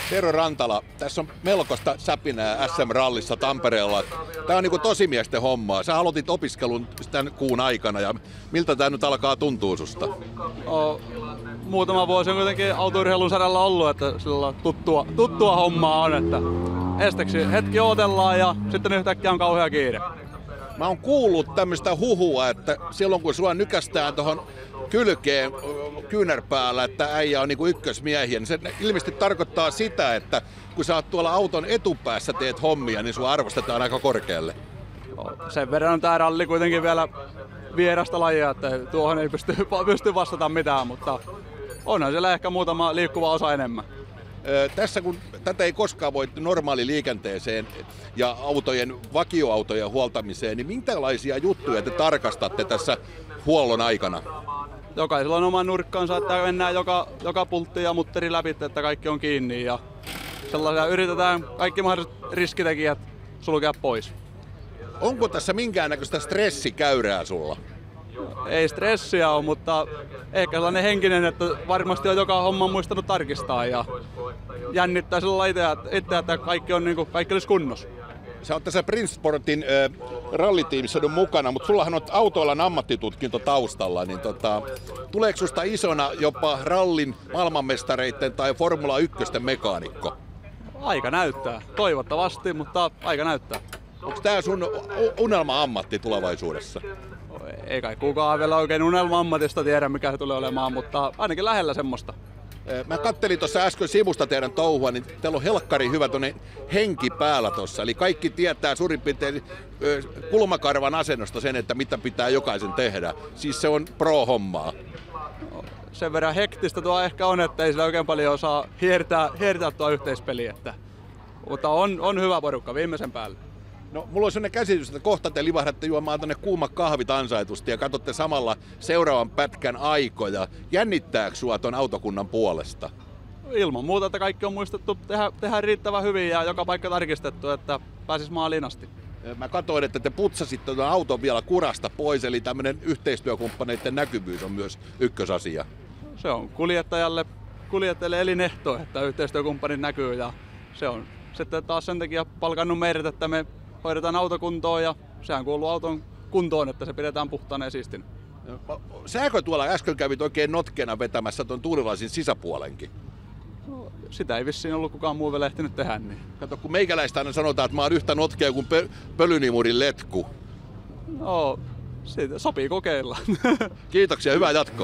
Tero Rantala, tässä on melkoista säpinää SM-rallissa Tampereella. Tämä on niinku tosimiesten hommaa. Sä aloitit opiskelun tämän kuun aikana ja miltä tämä nyt alkaa tuntua susta? Muutama vuosi on kuitenkin autourheilun saralla ollut, että sillä tuttua hommaa on, että esteksi hetki odotellaan ja sitten yhtäkkiä on kauhea kiire. Mä oon kuullut tämmöistä huhua, että silloin kun sua nykästään tuohon kylkeen kyynärpäällä, että äijä on niinku ykkösmiehiä, niin se ilmeisesti tarkoittaa sitä, että kun sä oot tuolla auton etupäässä teet hommia, niin sua arvostetaan aika korkealle. Sen verran on tää ralli kuitenkin vielä vierasta lajia, että tuohon ei pysty vastata mitään, mutta onhan siellä ehkä muutama liikkuva osa enemmän. Tässä kun tätä ei koskaan voi normaali liikenteeseen ja vakioautojen huoltamiseen, niin minkälaisia juttuja te tarkastatte tässä huollon aikana? Jokaisella on oma nurkkansa, että mennään joka pultti ja mutteri läpi, että kaikki on kiinni ja sellaisia yritetään kaikki mahdolliset riskitekijät sulkea pois. Onko tässä minkäännäköistä stressikäyrää sulla? Ei stressiä ole, mutta ehkä sellainen henkinen, että varmasti on joka homma muistanut tarkistaa ja jännittää sillä itse, että kaikki olisi kunnossa. Sä oot tässä Prince Sportin rallitiimissä mukana, mutta sullahan on autoalan ammattitutkinto taustalla, niin tuleeko susta isona jopa rallin maailmanmestareiden tai Formula 1 mekaanikko? Aika näyttää. Toivottavasti, mutta aika näyttää. Onko tää sun unelma-ammatti tulevaisuudessa? Ei kai kukaan vielä oikein unelma-ammatista tiedä, mikä se tulee olemaan, mutta ainakin lähellä semmoista. Mä kattelin tuossa äsken sivusta teidän touhua, niin teillä on helkkari hyvä tuonne henki päällä tuossa. Eli kaikki tietää suurin piirtein kulmakarvan asennosta sen, että mitä pitää jokaisen tehdä. Siis se on pro-hommaa. Sen verran hektistä tuo ehkä on, että ei sillä oikein paljon osaa hiertää tuo yhteispeliä. Mutta on hyvä porukka viimeisen päälle. No, mulla on sellainen käsitys, että kohta te livahdatte juomaan tonne kuumat kahvit ansaitusti ja katsotte samalla seuraavan pätkän aikoja. Jännittääkö sua ton autokunnan puolesta? Ilman muuta, että kaikki on muistettu tehdä riittävän hyvin ja joka paikka tarkistettu, että pääsis maaliin asti. Mä katsoin, että te putsasitte ton auton vielä kurasta pois, eli tämmönen yhteistyökumppaneiden näkyvyys on myös ykkösasia. Se on kuljettajalle elinehto, että yhteistyökumppanit näkyy ja se on sitten taas sen takia palkannut meidät, että me hoidetaan autokuntoon ja sehän kuuluu auton kuntoon, että se pidetään puhtaana ja siistinä. Sääkö tuolla äsken kävit oikein notkeena vetämässä ton tuulilasin sisäpuolenkin? No, sitä ei vissiin ollut kukaan muu vielä ehtinyt tehdä. Niin. Kato, kun meikäläistä aina sanotaan, että mä oon yhtä notkea kuin pölynimurin letku. No, siitä sopii kokeilla. Kiitoksia, hyvää jatkoa.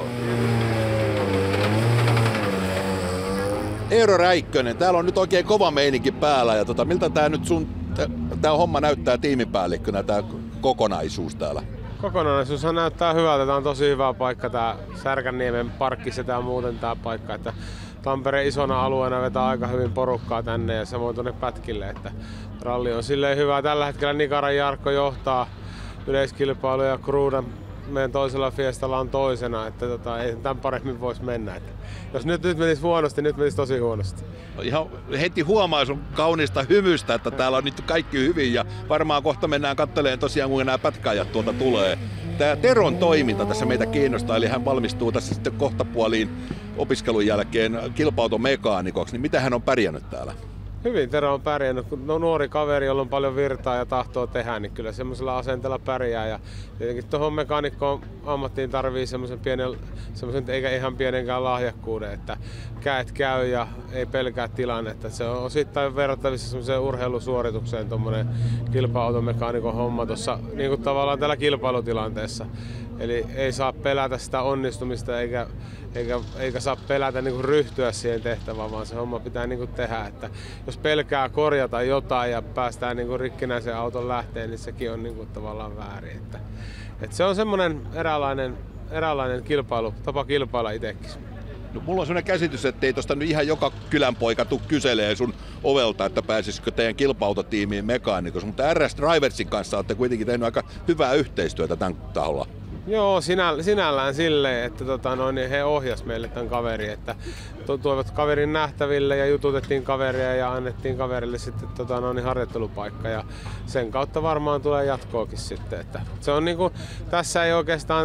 Eero Räikkönen, täällä on nyt oikein kova meininki päällä ja miltä tää nyt tää homma näyttää tiimipäällikkönä, tää kokonaisuus täällä? Kokonaisuushan näyttää hyvältä. Tää on tosi hyvä paikka, tää Särkänniemen parkkissa tää muuten tää paikka. Että Tampereen isona alueena vetää aika hyvin porukkaa tänne ja samoin tuonne pätkille. Että ralli on silleen hyvä. Tällä hetkellä Nikaran Jarkko johtaa yleiskilpailuja ja Kruudan meidän toisella Fiestalla on toisena, että ei tämän paremmin voisi mennä. Että jos nyt menisi huonosti, nyt menisi tosi huonosti. Ihan heti huomaa sun kaunista hymystä, että täällä on nyt kaikki hyvin ja varmaan kohta mennään katselemaan tosiaan, kun nämä pätkäajat tuolta tulee. Tämä Teron toiminta tässä meitä kiinnostaa, eli hän valmistuu tässä sitten kohtapuoliin opiskelun jälkeen kilpa-automekaanikoksi, niin miten hän on pärjännyt täällä? Hyvin Tero on pärjännyt, kun nuori kaveri, jolla on paljon virtaa ja tahtoa tehdä, niin kyllä semmoisella asenteella pärjää. Ja tietenkin tuohon mekaanikkoon ammattiin tarvii semmoisen eikä ihan pienenkään lahjakkuuden, että käet käy ja ei pelkää tilannetta. Se on osittain verrattavissa semmoiseen urheilusuoritukseen tuommoinen kilpa-automekaanikon homma tuossa niin kuin tavallaan täällä kilpailutilanteessa. Eli ei saa pelätä sitä onnistumista eikä saa pelätä niin kuin ryhtyä siihen tehtävään, vaan se homma pitää niin kuin tehdä. Että jos pelkää korjata jotain ja päästään niin kuin rikkinäisen auton lähteen, niin sekin on niin kuin tavallaan väärin. Että se on semmoinen eräänlainen tapa kilpailla itsekin. No, mulla on sellainen käsitys, että ei tuosta nyt ihan joka kylänpoika tuu kyselee sun ovelta, että pääsisikö teidän kilpa-autotiimiin mekaanikossa, mutta RS Driversin kanssa olette kuitenkin tehnyt aika hyvää yhteistyötä tämän taholla. Joo, sinällään silleen, että he ohjas meille tämän kaverin, että toivat kaverin nähtäville ja jututettiin kaveria ja annettiin kaverille sitten harjoittelupaikka ja sen kautta varmaan tulee jatkoakin sitten. Että se on niinku, tässä ei oikeastaan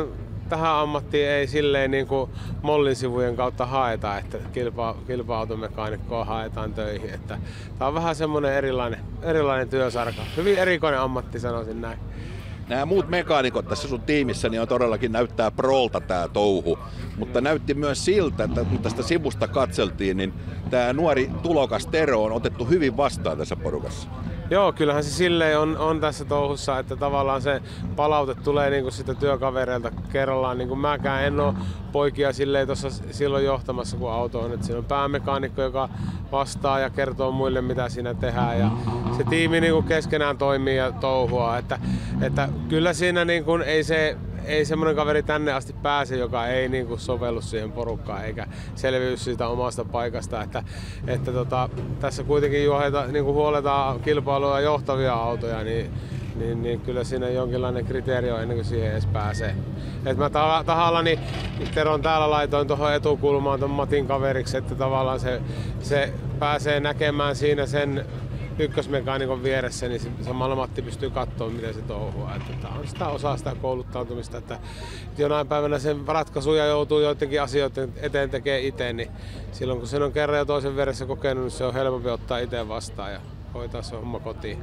tähän ammattiin ei silleen niin kuin mollin sivujen kautta haeta, että kilpa-automekaanikkoa haetaan töihin. Että tää on vähän semmoinen erilainen työsarka. Hyvin erikoinen ammatti, sanoisin näin. Nämä muut mekaanikot tässä sun tiimissä niin on todellakin näyttää prolta tää touhu, mutta näytti myös siltä, että kun tästä sivusta katseltiin, niin tämä nuori tulokas Tero on otettu hyvin vastaan tässä porukassa. Joo, kyllähän se silleen on tässä touhussa, että tavallaan se palaute tulee niinku sitä työkavereilta kerrallaan. Niinku mäkään en ole poikia silleen tuossa silloin johtamassa, kun auto on. Et siinä on päämekaanikko, joka vastaa ja kertoo muille, mitä siinä tehdään. Ja se tiimi niinku keskenään toimii ja touhua. Että kyllä siinä niinku ei semmoinen kaveri tänne asti pääse, joka ei niinku sovellu siihen porukkaan eikä selviy siitä omasta paikasta. Tässä kuitenkin niinku huoletaan kilpailua johtavia autoja, niin kyllä siinä jonkinlainen kriteeri on ennen kuin siihen edes pääsee. Et mä tahallani Teron täällä laitoin tuohon etukulmaan ton Matin kaveriksi, että tavallaan se pääsee näkemään siinä sen ykkösmekaanikon vieressä, niin samalla Matti pystyy katsomaan, miten se touhua. Tämä on sitä osaa sitä kouluttautumista, että jonain päivänä sen ratkaisuja joutuu joidenkin asioiden eteen tekemään itse, niin silloin kun sen on kerran jo toisen vieressä kokenut, niin se on helpompi ottaa itse vastaan ja hoitaa se homma kotiin.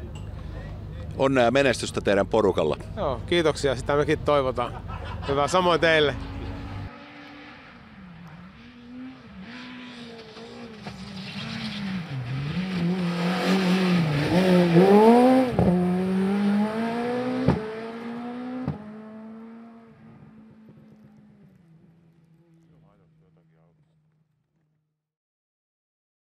Onnea ja menestystä teidän porukalla. Joo, kiitoksia. Sitä mekin toivotaan. Hyvä, samoin teille.